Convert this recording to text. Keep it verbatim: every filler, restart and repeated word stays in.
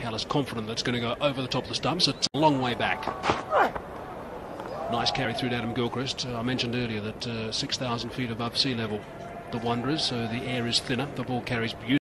Callis confident that's going to go over the top of the stumps. It's a long way back. Nice carry through to Adam Gilchrist. Uh, I mentioned earlier that uh, six thousand feet above sea level, the Wanderers, so the air is thinner. The ball carries beautifully.